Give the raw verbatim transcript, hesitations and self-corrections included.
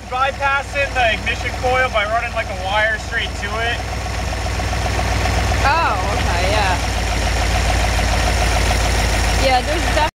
bypassing the ignition coil by running like a wire straight to it. Oh, okay, yeah. Yeah, there's definitely